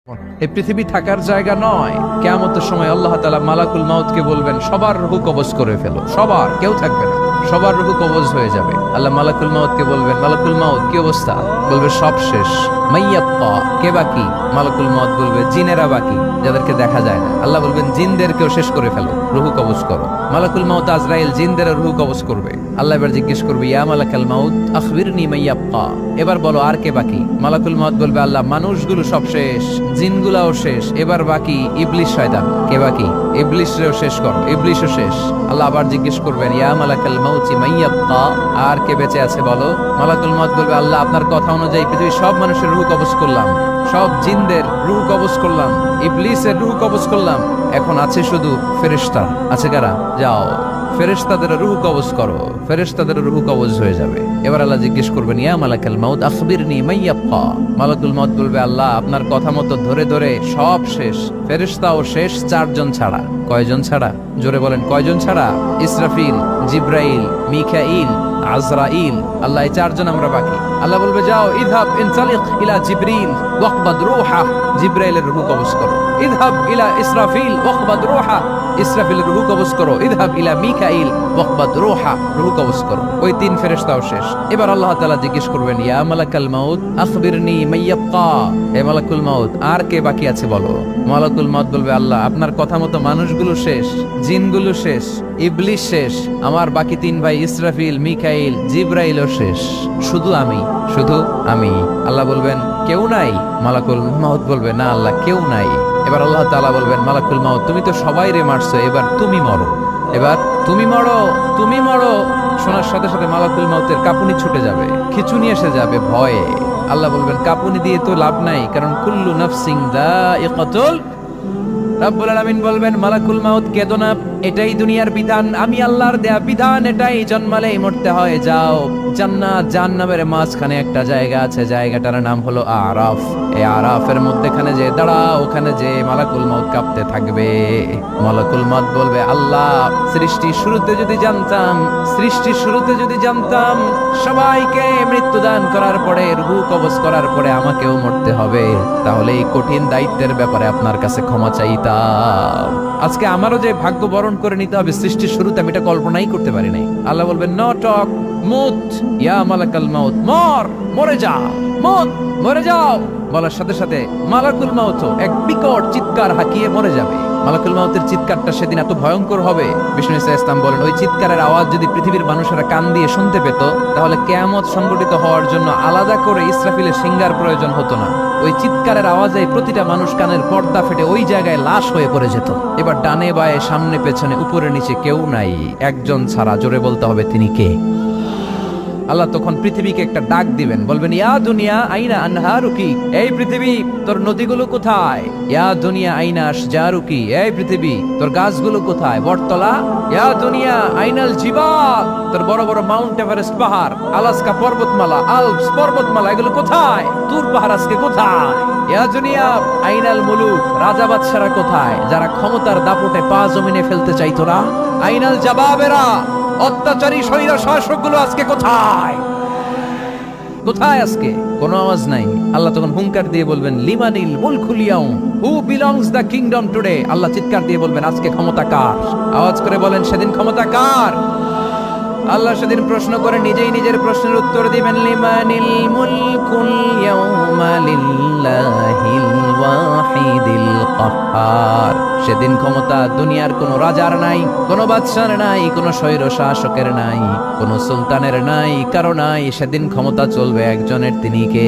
এই পৃথিবী থাকার জায়গা নয়। কিয়ামতের সময় আল্লাহ তাআলা মালাকুল মাউতকে বলবেন সবার রূহ কবজ করে ফেলো, সবার, কেউ থাকবে না, সবার রূহ কবজ হয়ে যাবে। আল্লাহ মালাকুল মাউতকে বলবেন, মালাকুল মাউত কি অবস্থা? বলবে সব শেষ। মাইয়াত্তা, কে বাকি? মালাকুল মাউত বলবে জিনেরা বাকি, যাদেরকে দেখা যায় না। আল্লাহ বলবেন জিনদেরকেও শেষ করে ফেলো, রূহ কবজ করো। মালাকুল মাউত আজরাইল জিনদের রূহ কবজ করবে। আল্লাহ এবার জিজ্ঞেস করবে, ইয়া মালাকাল মাউত আখবিরনি মাইয়াত্তা, এবার বলো আর কে বাকি? মালাকুল মাউত বলবে, আল্লাহ মানুষগুলো সব শেষ, জিনগুলাও শেষ, এবার বাকি ইবলিস শয়তান। কে বাকি? ইবলিসরেও শেষ করো, ইবলিসও শেষ। আল্লাহ আবার জিজ্ঞেস করবেন, ইয়া মালাকাল মাউতি মাইয়াব্কা, আর কে বেঁচে আছে বলো? মালাকুল মাউত বলবে, আল্লাহ আপনার কথা অনুযায়ী পৃথিবীর সব মানুষের রূহ কবজ করলাম, সব জিনদের রূহ কবজ করলাম, ইবলিসের রূহ কবজ করলাম, এখন আছে শুধু ফেরেশতা। আছে কারা? যাও ফেরেশতাদের রূহ কবজ করো। ফেরেশতাদের রূহ কবজ হয়ে যাবে। এবার আল্লাহ জিজ্ঞেস করবেন, ইয়া মালাকাল মাউত আখবিরনি মাইয়াব্কা। মালাকুল মাউত বলবে, আল্লাহ আপনার কথা মতো ধরে ধরে সব শেষ, ফেরেশতাও শেষ, 4 জন ছাড়া। কয়জন ছাড়া? জোরে বলেন, কয়জন ছাড়া? ইসরাফিল, জিব্রাইল, মিকাইল, আজরাইল। আল্লাহ এই 4 জন আমরা বাকি। আল্লাহ বলবে, যাও ইযহাব ইনতালিক ইলা জিবরিল ওয়াকবাদ রূহা, জিব্রাইলের রূহ কবজ করো। ইযহাব ইলা ইসরাফিল ওয়াকবাদ রূহা, ইসরাফিলের রূহ কবজ করো। ইযহাব ইলা মিকাইল ওয়াকবাদ রূহা, রূহ কবজ করো। ওই 3 ফেরেশতাও শেষ। এবার আল্লাহ তাআলা জিজ্ঞেস করবেন, ইয়া মালাকাল মাউত আখবিরনি মাইয়াবকা, হে মালাকুল মাউত আর কে বাকি আছে বলো? মালাকুল মাউত বলবে, আল্লাহ আপনার কথা মতো মানুষগুলো শেষ, জিনগুলো শেষ, ইবলিস শেষ, আমার বাকি 3 ভাই ইসরাফিল, মিকাইল, জিব্রাইলও শেষ, শুধু আমি, শুধু আমি। আল্লাহ বলবেন, কেউ নাই? মালাকুল মাউত বলবে, না আল্লাহ কেউ নাই। এবার আল্লাহ তাআলা বলবেন, মালাকুল মাউত তুমি তো সবাইরে মারছো, এবার তুমি মরো, এবার তুমি মরো, তুমি মরো। শোনার সাথে সাথে মালাকুল মাউতের কাঁপুনি ছুটে যাবে, খিঁচুনি এসে যাবে ভয়ে। আল্লাহ বলবেন, কাঁপুনি দিয়ে তো লাভ নাই, কারণ কুল্লু নাফসিন যায়িকাতুল। রব্বুল আলামিন বলবেন, মালাকুল মাউত কেঁদো না, এটাই দুনিয়ার বিধান, আমি আল্লাহর দেয়া বিধান, এটাই, জন্মালেই মরতে হয়। যাও জান্নাত জাহান্নামের মাঝখানে একটা জায়গা আছে, জায়গাটার নাম হলো আরাফ। এই আরাফের মধ্যখানে যে দাঁড়াও, ওখানে যে মালাকুল মাউত কাঁপতে থাকবে। মালাকুল মাউত বলবে, আল্লাহ সৃষ্টির শুরুতে যদি জানতাম, সৃষ্টির শুরুতে যদি জানতাম সবাইকে মৃত্যুদান করার পরে, রূহ কবজ করার পরে আমাকেও মরতে হবে, তাহলে এই কঠিন দায়িত্বের ব্যাপারে আপনার কাছে ক্ষমা চাইতাম। আজকে আমারও যে ভাগ্য বরণ করে নিতে হবে সৃষ্টির শুরুতে, আমি এটা কল্পনাই করতে পারি নাই। আল্লাহ বলবেন, নো টক, মুত ইয়া মালাকাল মাউত, মর, মরে যাও, মুত, মরে যাও। বলার সাথে সাথে মালাকুল মাউত এক বিকট চিৎকার হাঁকিয়ে মরে যাবে। মালাকুল মাউতের চিৎকারটা সেদিন এত ভয়ঙ্কর হবে, বিষ্ণু ইসলাম বলেন, ওই চিৎকারের আওয়াজ যদি পৃথিবীর মানুষেরা কান দিয়ে শুনতে পেত, তাহলে কিয়ামত সংঘটিত হওয়ার জন্য আলাদা করে ইসরাফিলের সিঙ্গার প্রয়োজন হতো না। ওই চিৎকারের আওয়াজে প্রতিটা মানুষ কানের পর্দা ফেটে ওই জায়গায় লাশ হয়ে পড়ে যেত। এবার ডানে বায়ে, সামনে পেছনে, উপরে নিচে কেউ নাই, একজন ছাড়া। জোরে বলতে হবে, তিনি কে? আল্লাহ তখন পৃথিবীকে একটা ডাক দিবেন, বলবেন, ইয়া দুনিয়া আইনা আনহারুকি, এই পৃথিবী তোর নদীগুলো কোথায়? ইয়া দুনিয়া আইনা আশজারুকি, এই পৃথিবী তোর গাছগুলো কোথায়? বটতলা। ইয়া দুনিয়া আইনাল জিবাল, তোর বড় বড় মাউন্ট এভারেস্ট পাহাড়, আলাস্কা পর্বতমালা, আলপস পর্বতমালা, এগুলো কোথায়? তুর পাহাড় আজকে কোথায়? ইয়া দুনিয়া আইনাল মুলুক, রাজা বাদশারা কোথায়, যারা ক্ষমতার দাপটে পা জমিনে ফেলতে চাইতো না? আইনাল জাবাবেরা, অত্যাচারী স্বৈর শাসকগুলো আজকে কোথায়? কোথায় আজকে? কোনো আওয়াজ নাই। আল্লাহ তখন হুঙ্কার দিয়ে বলবেন, লিমানিল মুলকুল ইয়াউম, who belongs the kingdom today. আল্লাহ চিৎকার দিয়ে বলবেন, আজকে ক্ষমতা কার? আওয়াজ করে বলেন, সেদিন ক্ষমতা কার? আল্লাহ সেদিন প্রশ্ন করে নিজেই নিজের প্রশ্নের উত্তর দিবেন, লিমানিল মুলকুল ইয়াউমা লিল্লাহিল ওয়াহিদিল কাহ্হার। সেদিন ক্ষমতা দুনিয়ার কোনো রাজার নাই, কোনো বাদশার নাই, কোনো স্বৈর শাসকের নাই, কোনো সুলতানের নাই, কারো নাই। সেদিন ক্ষমতা চলবে একজনের, তিনি কে?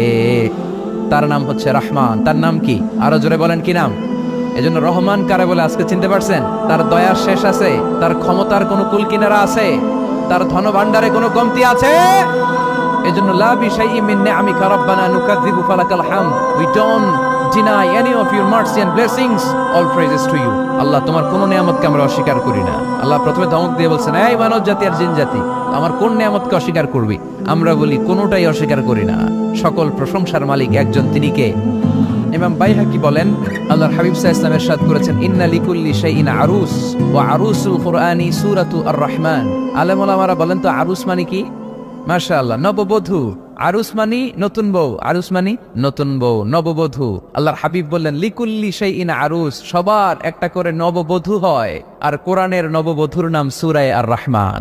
তার নাম হচ্ছে রহমান। তার নাম কি? আরো জোরে বলেন, কি নাম? এজন্য রহমান কারে বলে আজকে চিনতে পারছেন? তার দয়ার শেষ আছে? তার ক্ষমতার কোনো কুলকিনারা আছে? তার ধন ভান্ডারে কোনো কমতি আছে? এজন্য লা বিশাইইন মিন নিআমিকা রাব্বানা নুকাযযিবু ফালাকাল হামদ, we don't deny any of your mercy and blessings, all praises to you। আল্লাহ তোমার কোন নিয়ামতকে আমরা অস্বীকার করি না। আল্লাহ প্রথমে ধমক দিয়ে বলছেন, এই মানব জাতি আর জিন জাতি, আমার কোন নিয়ামতকে অস্বীকার করবি? আমরা বলি কোনোটাই অস্বীকার করি না। সকল প্রশংসার মালিক একজন, তিনি কে? ইমাম বাইহাকি বলেন, আল্লাহর হাবিব সাল্লাল্লাহু আলাইহি ওয়াসাল্লাম ইরশাদ করেছেন, ইন্না লিকুল্লি শাইইন আরুস ওয়া আরুসুল কুরআনি সূরাতু আর রহমান। আলেম ওলামারা বলেন তো আরুস মানে কি? মাশাআল্লাহ, নববধূ। আরুস মানি নতুন বউ, আরুস মানি নতুন বউ, নববধূ। আল্লাহর হাবিব বললেন লিকুল্লি শাইইন আরুস, সবার একটা করে নববধূ হয়। আর কোরআনের নববধূর নাম সূরা আর রহমান।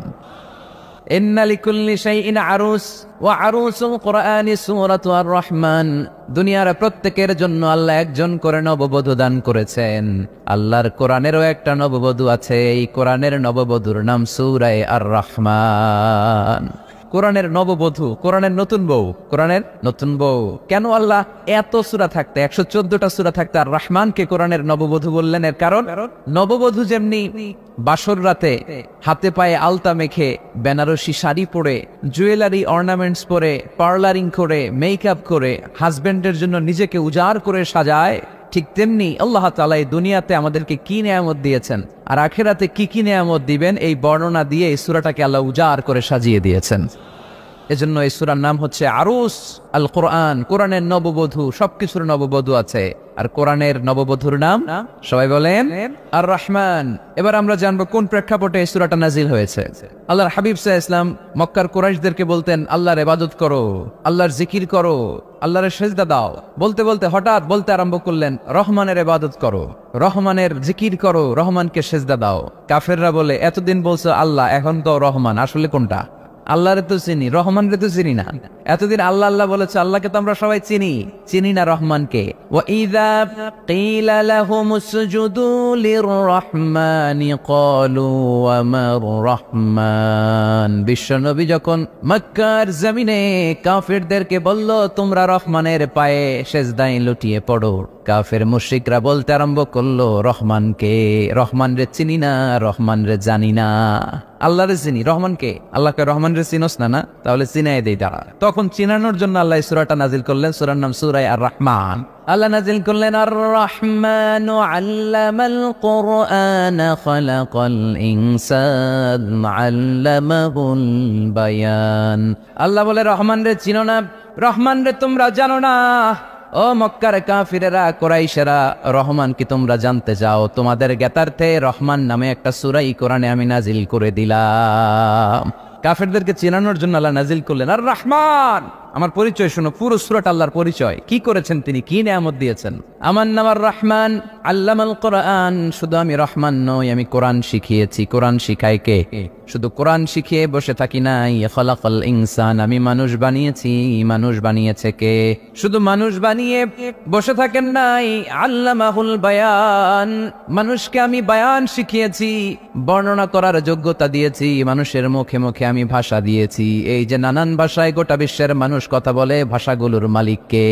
ইন্না লিকুল্লি শাইইন আরুস ওয়া আরুসুল কোরআনি সূরাতু আর রহমান। দুনিয়ার প্রত্যেকের জন্য আল্লাহ একজন করে নববধূ দান করেছেন। আল্লাহর কোরআনেরও একটা নববধূ আছে, এই কোরআনের নববধূর নাম সূরা আর রহমান। কোরআনের নববধূ, কোরআনের নতুন বউ, কোরআনের নতুন বউ। কেন আল্লাহ এত সূরা থাকতে 114টা সূরা থাকতে আর রহমানকে কোরআনের নববধূ বললেন? এর কারণ নববধূ যেমনি বাসর রাতে হাতে পায়ে আলতা মেখে, বেনারসি শাড়ি পরে, জুয়েলারি অর্নামেন্টস পরে, পার্লারিং করে, মেকআপ করে হাজবেন্ডের জন্য নিজেকে উজাড় করে সাজায়, ঠিক তেমনি আল্লাহ তাআলা এই দুনিয়াতে আমাদেরকে কি নেয়ামত দিয়েছেন আর আখিরাতে কি কি নেয়ামত দিবেন, এই বর্ণনা দিয়ে এই সূরাটাকে আল্লাহ উজাড় করে সাজিয়ে দিয়েছেন। এজন্য এই সূরার নাম হচ্ছে আরুস আল কোরআন, কোরআনের নববধূ। সবকিছুর নববধূ আছে, আর কোরআনের নববধূর নাম সবাই বলেন আর রহমান। এবার আমরা জানবো কোন প্রেক্ষাপটে এই সূরাটা নাজিল হয়েছে। আল্লাহর হাবিব সাল্লাল্লাহু আলাইহি ওয়াসাল্লাম মক্কার কুরাইশদেরকে বলতেন আল্লাহর ইবাদত করো, আল্লাহর জিকির করো, আল্লাহর সিজদা দাও। বলতে বলতে হঠাৎ বলতে আরম্ভ করলেন রহমানের ইবাদত করো, রহমানের জিকির করো, রহমানকে সিজদা দাও। কাফেররা বলে এতদিন বলছো আল্লাহ, এখন তো রহমান, আসলে কোনটা? আল্লাহরে তো চিনি, রহমানরে তো চিনি না। এতদিন আল্লাহ আল্লাহ বলেছে, আল্লাহকে তো আমরা সবাই চিনি, চিনি না রহমানকে। ওয়া ইযা কিলা লাহুমুসজুদু লিররহমানি ক্বালু ওয়া মার রহমান। বিশ্বনবী যখন মক্কার জমিনে কাফেরদেরকে বলল তোমরা রহমানের পায়ে সিজদায় লুটিয়ে পড়ো, কাফের মুশরিকরা বলতে আরম্ভ করলো রহমানকে, রহমানরে চিনি না, রহমানরে জানি না। আল্লাহরে চিনি, রহমানকে, আল্লাহকে রহমানরে চিনোস না? না, তাহলে চিনাই দেই দাঁড়া। তখন চিনানোর জন্য আল্লাহ এই সূরাটা নাজিল করলেন, সূরার নাম সূরা আর রহমান। আল্লাহ নাজিল করলেন আর রহমানু আল্লামাল কুরআন খালাকাল ইনসান আল্লামাহুল বায়ান। আল্লাহ বলে রহমানরে চিনো না, রহমানরে তোমরা জানো না। ও মক্কার কাফিরেরা, কুরাইশেরা, রহমান কি তোমরা জানতে চাও? তোমাদের জ্ঞাতার্থে রহমান নামে একটা সূরা কোরআনে আমি নাজিল করে দিলাম। কাফেরদেরকে চেনানোর জন্য আল্লাহ নাজিল করলেন আর রহমান। আমার পরিচয় শোনো, পুরো সূরাটা আল্লাহর পরিচয়, কি করেছেন তিনি, কি নিয়ামত দিয়েছেন। আমার নাম আর রহমান আল্লামাল কোরআন। শুধু আমি রহমান নই, আমি কোরআন শিখিয়েছি। কোরআন শিখায় কে? শুধু কোরআন শিখিয়ে বসে থাকি নাই। খালাকাল ইনসান, আমি মানুষ বানিয়েছি। মানুষ বানিয়েছে কে? শুধু মানুষ বানিয়ে বসে থাকেন নাই, আল্লামাহুল বায়ান, মানুষকে আমি বায়ান শিখিয়েছি, বর্ণনা করার যোগ্যতা দিয়েছি। মানুষের মুখে মুখে আমি ভাষা দিয়েছি। এই যে নানান ভাষায় গোটা বিশ্বের মানুষ কথা বলে, ভাষাগুলোর মালিক কে?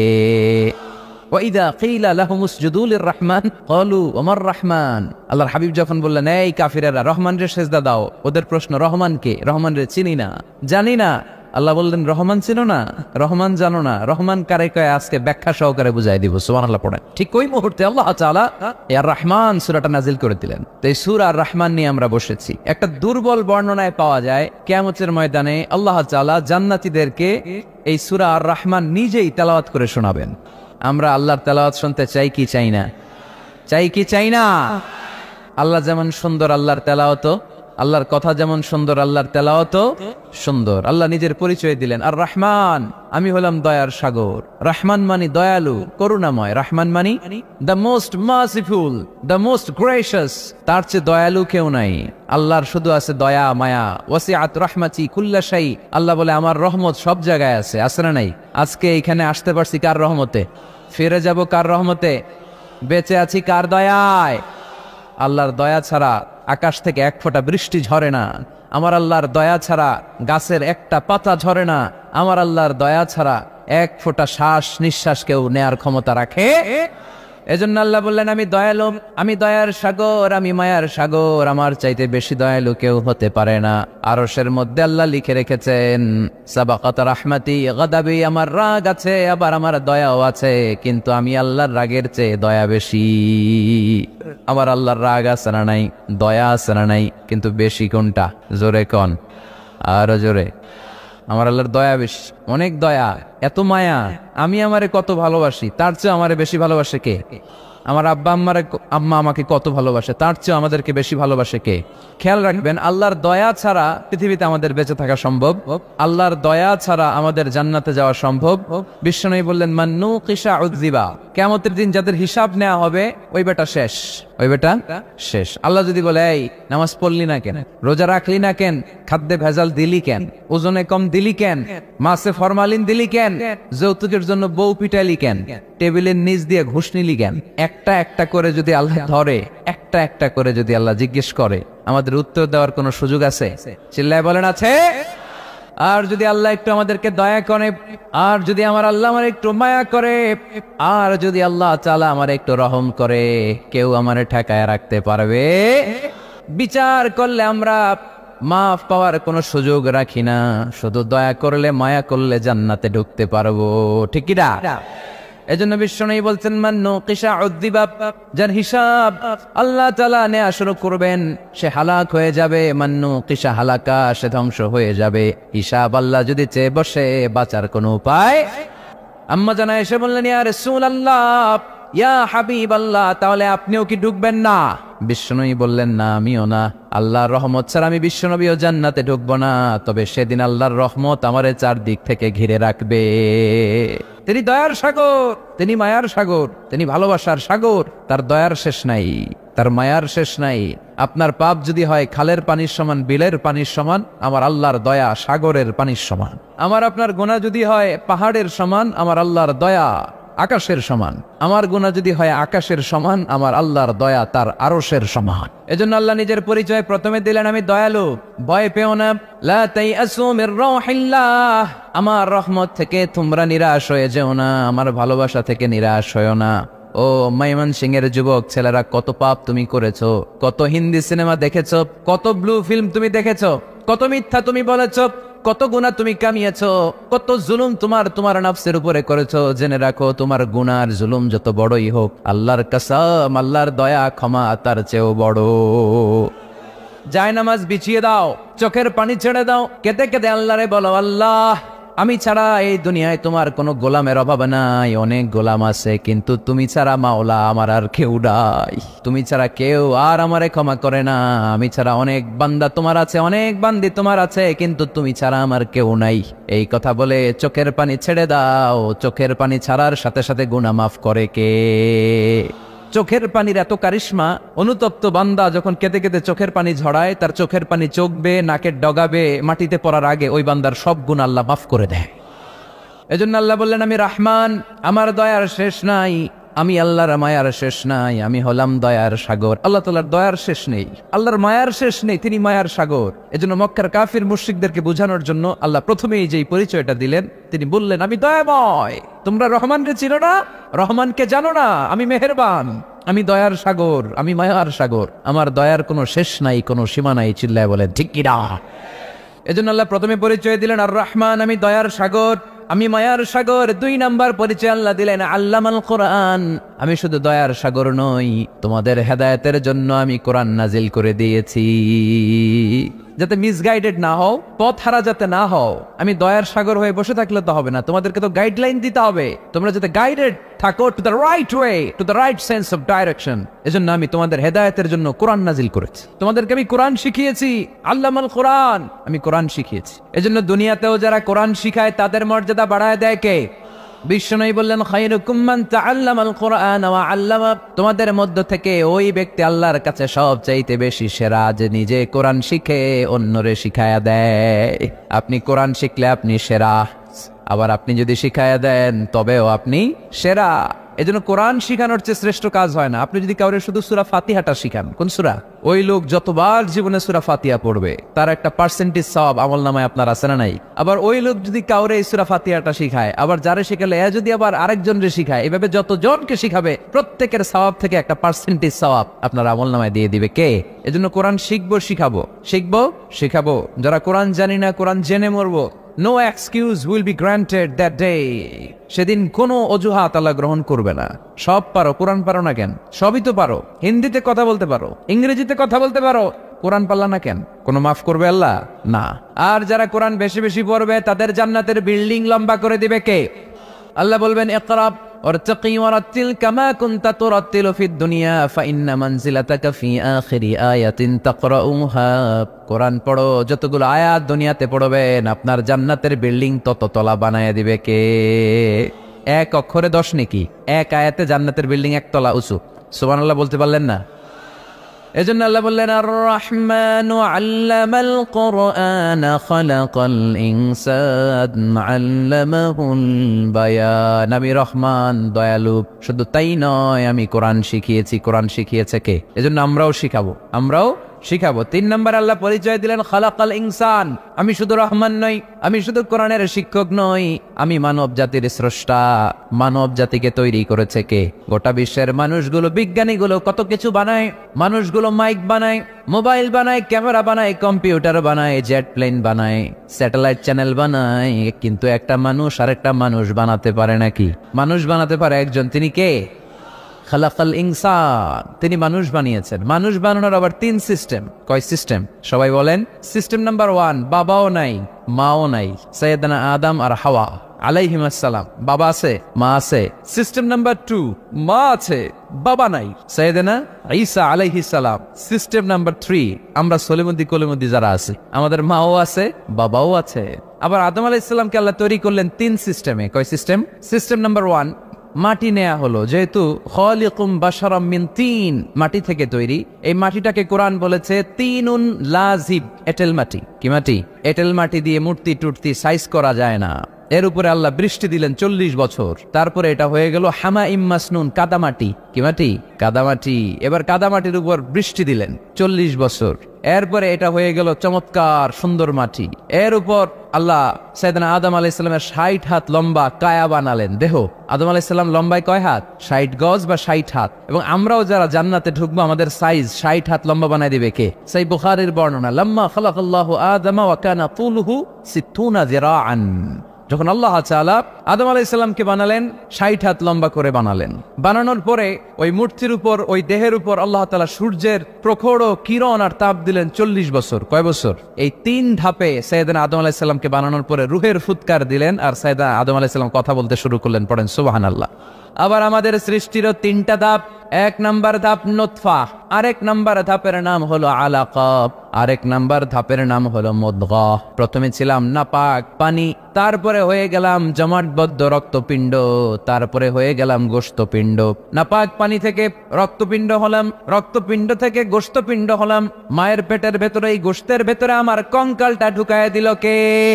ওয়াইদা কিলা লাহুমুসজুদু লিররহমান ক্বালু ওয়া মার রহমান। আল্লাহর হাবিব যখন বললেন এই কাফিরেরা রহমানরে সিজদা দাও, ওদের প্রশ্ন রহমান কে? রহমানরে চিনি না, জানি না। আল্লাহ বললেন রহমান চিনো না, রহমান জানো না, রহমান কারে কয় আজকে ব্যাখ্যা সহকারে বুঝাই দিব। সুবহানাল্লাহ পড়েন। ঠিক ওই মুহূর্তে আল্লাহ তাআলা আর রহমান সূরাটা নাজিল করে দিলেন। তো এই সূরা আর রহমান নিয়ে আমরা বসেছি। একটা দুর্বল বর্ণনায় পাওয়া যায় কিয়ামতের ময়দানে আল্লাহ তাআলা জান্নাতীদেরকে এই সূরা আর রহমান নিজেই তেলাওয়াত করে শোনাবেন। আমরা আল্লাহর তেলাওয়াত শুনতে চাই কি চাই না? চাই কি চাই না? আল্লাহ যেমন সুন্দর, আল্লাহর তেলাওয়াত, আল্লাহর কথা যেমন সুন্দর, আল্লাহর তেলাওয়াত সুন্দর। আল্লাহ নিজের পরিচয় দিলেন আর রহমান, আমি হলাম দয়ার সাগর। রহমান মানি দয়ালু, করুণাময়। রহমান মানি the most merciful, the most gracious. তার চেয়ে দয়ালু কেউ নাই। আল্লাহর শুধু আছে দয়া মায়া। ওয়াসিআত রাহমাতি কুল্লা শাই। আল্লাহ বলে আমার রহমত সব জায়গায় আছে। আছে না নাই? আজকে এখানে আসতে পারছি কার রহমতে? ফিরে যাব কার রহমতে? বেঁচে আছি কার দয়ায়? আল্লাহর দয়া ছাড়া আকাশ থেকে এক ফোঁটা বৃষ্টি ঝরে না। আমার আল্লাহর দয়া ছাড়া গাছের একটা পাতা ঝরে না। আমার আল্লাহর দয়া ছাড়া এক ফোঁটা শ্বাস নিঃশ্বাস কেউ নেয়ার ক্ষমতা রাখে? এজন্য আল্লাহ বললেন আমি দয়ালু, আমি দয়ার সাগর, আমি মায়ার সাগর। আমার চাইতে বেশি দয়ালু কেউ হতে পারে না। আরশের মধ্যে আল্লাহ লিখে রেখেছেন সাবাকাত রাহমাতি গাদাবি, আমার রাগ আছে আবার আমার দয়াও আছে, কিন্তু আমি আল্লাহর রাগের চেয়ে দয়া বেশি। আমার আল্লাহর রাগ আছে না নাই? দয়া আছে না নাই? কিন্তু বেশি কোনটা? জোরে কোন, আরো জোরে। আমার আল্লাহর দয়া বেশি, অনেক দয়া। এত মায়া, আমি আমারে কত ভালোবাসি, তার চেয়ে আমারে বেশি ভালোবাসে কে? আমার আম্মা আমাকে কত ভালোবাসে, তার চেয়ে আমাদেরকে বেশি ভালোবাসে কে? খেয়াল রাখবেন, আল্লাহর দয়া ছাড়া পৃথিবীতে আমাদের বেঁচে থাকা সম্ভব, আল্লাহর দয়া ছাড়া আমাদের জান্নাতে যাওয়া সম্ভব। বিশ্বনবী বললেন, মান্নু কিসা উযিবা, কিয়ামতের দিন যাদের হিসাব নেওয়া হবে ওই বেটা শেষ, ওই বেটা শেষ। আল্লাহ যদি বলে, এই নামাজ পড়লি না কেন, রোজা রাখলি না কেন, খাদ্যে ভেজাল দিলি কেন, ওজনে কম দিলি কেন, মাছে ফরমালিন দিলি কেন, যৌতুকের জন্য বউ পিটাইলি কেন, টেবিলের নিচ দিয়ে ঘুষ নিলি কেন, একটা একটা করে যদি আল্লাহ ধরে, একটা একটা করে যদি আল্লাহ জিজ্ঞেস করে, আমাদের উত্তর দেওয়ার কোনো সুযোগ আছে? চিল্লায় বলেন আছে? আর যদি আল্লাহ একটু আমাদেরকে দয়া করে, আর যদি আমার আল্লাহ আমার একটু মায়া করে, আর যদি আল্লাহ তাআলা আমার একটু রহম করে, কেউ আমারে ঠেকায় রাখতে পারবে? বিচার করলে আমরা মাফ পাওয়ার কোনো সুযোগ রাখি না, শুধু দয়া করলে মায়া করলে জান্নাতে ঢুকতে পারবো, ঠিক কি না? এজন্য বিশ্বনবী বলছেন, মান্নু কিসা উযিবা, যার হিসাব আল্লাহ তাআলা নেয়া শুরু করবেন সে হালাক হয়ে যাবে, মান্নু কিসা হালাকা, সে ধ্বংস হয়ে যাবে। হিসাব আল্লাহ যদি চেয়ে বসে, বাঁচার কোনো উপায়? আম্মা জানা এসে বললেন, ইয়া রাসূলুল্লাহ, ইয়া হাবিবাল্লাহ, তাহলে আপনিও কি ঢুকবেন না? বিশ্বনবী বললেন, না আমিও না, আল্লাহর রহমত ছাড়া আমি বিশ্বনবীও জান্নাতে ঢুকবো না, তবে সেদিন আল্লাহর রহমত আমারে চারদিক থেকে ঘিরে রাখবে। তিনি দয়ার সাগর, তিনি মায়ার সাগর, তিনি ভালোবাসার সাগর, তার দয়ার শেষ নাই, তার মায়ার শেষ নাই। আপনার পাপ যদি হয় খালের পানির সমান, বিলের পানির সমান, আমার আল্লাহর দয়া সাগরের পানির সমান। আমার আপনার গুনাহ যদি হয় পাহাড়ের সমান, আমার আল্লাহর দয়া আকাশের সমান। আমার গুনাহ যদি হয় আকাশের সমান, আমার আল্লাহর দয়া তার আরশের সমান। এজন্য আল্লাহ নিজের পরিচয় প্রথমে দিলেন, আমি দয়ালু, ভয় পেও না, লা তাইআসু মির রাহিল্লাহ, আমার রহমত থেকে তোমরা নিরাশ হয়ে যেও না, আমার ভালোবাসা থেকে নিরাশ হয়ো না। ও ময়মনসিংহের যুবক ছেলেরা, কত পাপ তুমি করেছো, কত হিন্দি সিনেমা দেখেছো, কত ব্লু ফিল্ম তুমি দেখেছো, কত মিথ্যা তুমি বলেছো, কত গুনাহ তুমি কামিয়েছো, কত জুলুম তোমার নফসের উপরে করেছো। জেনে রাখো, তোমার গুনার জুলুম যত বড়ই হোক, আল্লাহর কসম, আল্লাহর দয়া ক্ষমা তার চেয়েও বড়। জায়নামাজ বিছিয়ে দাও, চোখের পানি ছেড়ে দাও, কেঁদে কেঁদে আল্লাহরে বলো, আল্লাহ আমি ছাড়া এই দুনিয়ায় তোমার কোনো গোলামের অভাব নাই, অনেক গোলাম আছে, কিন্তু তুমি ছাড়া মাওলা আমার আর কেউ নাই, তুমি ছাড়া কেউ আর আমারে ক্ষমা করে না, আমি ছাড়া অনেক বান্দা তোমার আছে, অনেক বান্দি তোমার আছে, কিন্তু তুমি ছাড়া আমার কেউ নাই। এই কথা বলে চোখের পানি ছেড়ে দাও, চোখের পানি ছাড়ার সাথে সাথে গুনাহ মাফ করে কে? চোখের পানির এত কারিশমা, অনুতপ্ত বান্দা যখন কেঁদে কেঁদে চোখের পানি ঝরায়, তার চোখের পানি চোখবে, নাকের ডগাবে, মাটিতে পড়ার আগে ওই বান্দার সব গুনাহ আল্লাহ মাফ করে দেয়। এজন্য আল্লাহ বললেন, আমি রহমান, আমার দয়ার শেষ নাই, আমি আল্লাহর মায়ার শেষ নাই, আমি হলাম দয়ার সাগর। আল্লাহ তাআলার দয়ার শেষ নেই, আল্লাহর মায়ার শেষ নেই, তিনি মায়ার সাগর। এজন্য মক্কার কাফির মুশরিকদেরকে বোঝানোর জন্য আল্লাহ প্রথমেই যেই পরিচয়টা দিলেন, তিনি বললেন, আমি দয়াময়। তোমরা রহমানকে চিনো না, রহমানকে জানো না, আমি মেহেরবান, আমি দয়ার সাগর, আমি মায়ার সাগর, আমার দয়ার কোনো শেষ নাই, কোনো সীমা নাই। চিল্লায় বলেন ঠিক কি না? এজন্য আল্লাহ প্রথমে পরিচয় দিলেন আর রহমান, আমি দয়ার সাগর, আমি মায়ার সাগর। 2 নাম্বার পরিচয় আল্লাহ দিলেন আল্লামাল কোরআন, আমি শুধু দয়ার সাগর নই, তোমাদের হেদায়েতের জন্য আমি কোরআন নাজিল করে দিয়েছি, যাতে মিসগাইডেড না হও, পথ হারা যাতে না হও। আমি দয়ার সাগর হয়ে বসে থাকলে তো হবে না, তোমাদেরকে তো গাইডলাইন দিতে হবে, তোমরা যাতে গাইডেড থাকো to the right way, to the right sense of direction. এজন্য আমি তোমাদের হেদায়েতের জন্য কোরআন নাজিল করেছি, তোমাদেরকে আমি কোরআন শিখিয়েছি, আল্লামাল কোরআন, আমি কোরআন শিখিয়েছি। এজন্য দুনিয়াতেও যারা কোরআন শিখায় তাদের মর্যাদা বাড়ায় দেয় কে? বিশ্বনবী বললেন, খায়রুকুম মান তাআল্লামাল কোরআন ওয়া আল্লামা, তোমাদের মধ্য থেকে ওই ব্যক্তি আল্লাহর কাছে সবচাইতে বেশি সেরা, যে নিজে কোরআন শিখে অন্যরে শিখায়া দেয়। আপনি কোরআন শিখলে আপনি সেরা, আবার আপনি যদি শিখায়া দেন তবেও আপনি সেরা। এজন্য কোরআন শিখানোর চেয়ে শ্রেষ্ঠ কাজ হয় না। আপনি যদি কাউরে শুধু সূরা ফাতিহাটা শিখান, কোন সূরা, ওই লোক যতবার জীবনে সূরা ফাতিহা পড়বে তার একটা পার্সেন্টেজ সওয়াব আমলনামায় আপনার আছে না নাই? আবার ওই লোক যদি কাউরে এই সূরা ফাতিহাটা শিখায়, আবার যারে শিখালে এ যদি আবার আরেকজনরে শিখায়, এভাবে যতজনকে শিখাবে প্রত্যেকের সওয়াব থেকে একটা পার্সেন্টেজ সওয়াব আপনার আমলনামায় দিয়ে দিবে কে? এজন্য কোরআন শিখবো, শিখাবো, শিখবো, শিখাবো। যারা কোরআন জানি না, কোরআন জেনে মরবো, no excuse will be granted that day, সেদিন কোনো অজুহাত আল্লাহ গ্রহণ করবে না। সব পারো, কোরআন পারো না কেন? সবই তো পারো, হিন্দিতে কথা বলতে পারো, ইংরেজিতে কথা বলতে পারো, কোরআন পারলা না কেন? কোনো মাফ করবে আল্লাহ? না। আর যারা কোরআন বেশি বেশি পড়বে তাদের জান্নাতের বিল্ডিং লম্বা করে দিবে কে? আল্লাহ বলবেন ইকরা ওয়ারতাকি ওয়ারাতিল কামা কুনতা তুরাতিলু ফিদ দুনিয়া ফাইন্না মানজিলাতাকা ফি আখিরি আয়াতিন তাকরাউহা। কোরআন পড়ো, যতগুলো আয়াত দুনিয়াতে পড়বেন আপনার জান্নাতের বিল্ডিং তত তলা বানায় দিবে কে? এক অক্ষরে 10 নেকি, এক আয়াতে জান্নাতের বিল্ডিং একতলা উঁচু। সুবহানাল্লাহ বলতে পারলেন না? এজন্য আল্লাহ বললেন আর রহমানু আল্লামাল কুরআন খালাকাল ইনসান আল্লামাহুল বায়ান। আমি রহমান, দয়ালু। শুধু তাই নয়, আমি কোরআন শিখিয়েছি। কোরআন শিখিয়েছে কে? এজন্য আমরাও শিখাবো, আমরাও শিখাবো। 3 নম্বর আল্লাহ পরিচয় দিলেন খালাকাল ইনসান। আমি শুধু রহমান নই, আমি শুধু কোরআনের শিক্ষক নই, আমি মানব জাতির স্রষ্টা। মানব জাতিকে তৈরি করেছে কে? গোটা বিশ্বের মানুষগুলো, বিজ্ঞানীগুলো কত কিছু বানায়। মানুষগুলো মাইক বানায়, মোবাইল বানায়, ক্যামেরা বানায়, কম্পিউটার বানায়, জেট প্লেন বানায়, স্যাটেলাইট চ্যানেল বানায়, কিন্তু একটা মানুষ আরেকটা মানুষ বানাতে পারে নাকি? মানুষ বানাতে পারে একজন, তিনি কে? খালাকাল ইনসান, তিনি মানুষ বানিয়েছেন। মানুষ বানানোর আবার 3 সিস্টেম। কয় সিস্টেম? সবাই বলেন। সিস্টেম নাম্বার 1, বাবাও নাই মাও নাই। সাইয়েদনা আদম আর হাওয়া আলাইহিমুস সালাম, বাবা আছে মা আছে। সিস্টেম নাম্বার 2, মা আছে বাবা নাই, সাইয়েদনা ঈসা আলাইহিস সালাম। সিস্টেম নাম্বার 3, আমরা সলিমুদ্দি কলিমুদ্দি যারা আছে, আমাদের মাও আছে বাবাও আছে। আবার আদম আলাইহিস সালামকে আল্লাহ তৈরি করলেন 3 সিস্টেমে। কয় সিস্টেম? সিস্টেম নাম্বার 1, মাটি নেয়া হলো, যেহেতু খালিকুম বাশারাম মিন তিন, মাটি থেকে তৈরি। এই মাটিটাকে কোরআন বলেছে তিনুন লাজিব, এঁটেল মাটি। কি মাটি? এঁটেল মাটি দিয়ে মূর্তি টুর্তি সাইজ করা যায় না। এর উপরে আল্লাহ বৃষ্টি দিলেন 40 বছর, তারপরে এটা হয়ে গেল হামাইম মাসনুন, কাদামাটি। কি মাটি? কাদামাটি। এবার কাদামাটির উপর বৃষ্টি দিলেন 40 বছর, এরপরে এটা হয়ে গেল চমৎকার সুন্দর মাটি। এর উপর আল্লাহ সাইয়েদনা আদম আলাইহিস সালামের 60 হাত লম্বা কায়া বানালেন, দেহ। আদম আলাইহিস সালাম লম্বায় কয় হাত? 60 গজ বা 60 হাত। এবং আমরাও যারা জান্নাতে ঢুকবো আমাদের সাইজ 60 হাত লম্বা বানায় দিবে কে? সেই বুখারীর বর্ণনা, লাম্মা খালাকাল্লাহু আদমা ওয়া কানা তুলুহু 60 যিরাআন। যখন আল্লাহ তাআলা আদম আলাইহিস সালামকে বানালেন 60 হাত লম্বা করে বানালেন। বানানোর পরে ওই মূর্তির উপর, ওই দেহের উপর আল্লাহ তাআলা সূর্যের প্রখর কিরণ আর তাপ দিলেন 40 বছর। কয় বছর? এই 3 ধাপে সাইয়েদনা আদম আলাইহিস সালামকে বানানোর পরে রূহের ফুৎকার দিলেন আর সাইয়েদনা আদম আলাইহিস সালাম কথা বলতে শুরু করলেন। পড়েন সুবহানাল্লাহ। আবার আমাদের সৃষ্টিরও 3টা ধাপ। 1 নাম্বার ধাপ নুতফা, আরেক নাম্বার ধাপের নাম হলো আলাকা, আরেক নাম্বার ধাপের নাম হলো মুদগাহ। প্রথমে ছিলাম নাপাক পানি, তারপরে হয়ে গেলাম জমাটবদ্ধ রক্তপিণ্ড, তারপরে হয়ে গেলাম গোশতপিণ্ড। নাপাক পানি থেকে রক্তপিণ্ড হলাম, রক্তপিণ্ড থেকে গোশতপিণ্ড হলাম। মায়ের পেটের ভেতরে, এই গোশতের ভেতরে আমার কঙ্কালটা ঢুকায় দিল কে?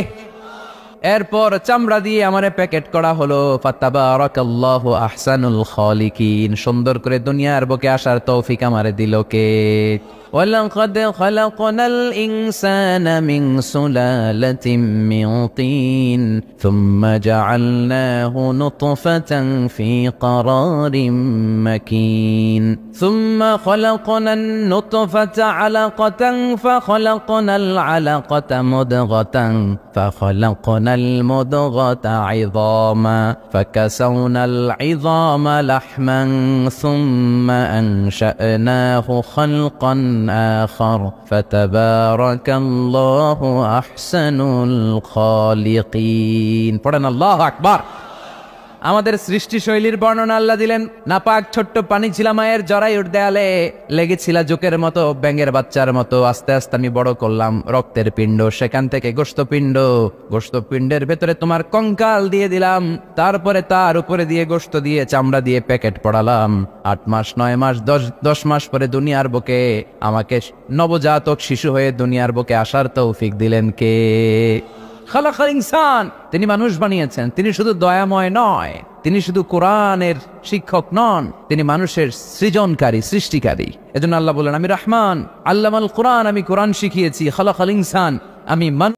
এরপর চামড়া দিয়ে আমারে প্যাকেট করা হলো। ফাতাবারাকাল্লাহু আহসানুল খালিকিন। সুন্দর করে দুনিয়ার বুকে আসার তৌফিক আমারে দিল কে? ওয়ালাকাদ খালাকনাল ইনসানা মিন সুলালাতিন মিন তিন সুম্মা জাআলনাহু নুতফাতান ফি ক্বারারিন মাকিন সুম্মা খালাকনান নুতফাতা আলাকাতান ফাখালাকনাল আলাকাতা মুদগাতান ফাখালাকনাল মুদগাতা ইযামা ফাকাসাওনাল ইযামা লাহমান সুম্মা আনশা'নাহু খালকান آخر فتبارك الله أحسن الخالقين। পড়েন আল্লাহু আকবার। আমাদের সৃষ্টি শৈলীর বর্ণনা আল্লাহ দিলেন। নাপাক ছোট্ট পানি ছিল মায়ের জরায়ুর দেয়ালে, লেগেছিল জোকের মতো, ব্যাঙের বাচ্চার মতো। আস্তে আস্তে আমি বড় করলাম রক্তের পিণ্ড, সেখান থেকে গোশতপিণ্ড, গোশতপিণ্ডের ভেতরে তোমার কঙ্কাল দিয়ে দিলাম, তারপরে তার উপরে দিয়ে গোশত দিয়ে চামড়া দিয়ে প্যাকেট পড়ালাম। 8 মাস 9 মাস 10 মাস পরে দুনিয়ার বুকে আমাকে নবজাতক শিশু হয়ে দুনিয়ার বুকে আসার তৌফিক দিলেন কে? খালাকাল ইনসান। তিনি মানুষ বানিয়েছেন। তিনি শুধু দয়াময় নয়, তিনি শুধু কোরআনের শিক্ষক নন, তিনি মানুষের সৃজনকারী, সৃষ্টিকারী। এজন্য আল্লাহ বলেন আমি রহমান, আল্লামাল কোরআন, আমি কোরআন শিখিয়েছি। খালাকাল ইনসান, আমি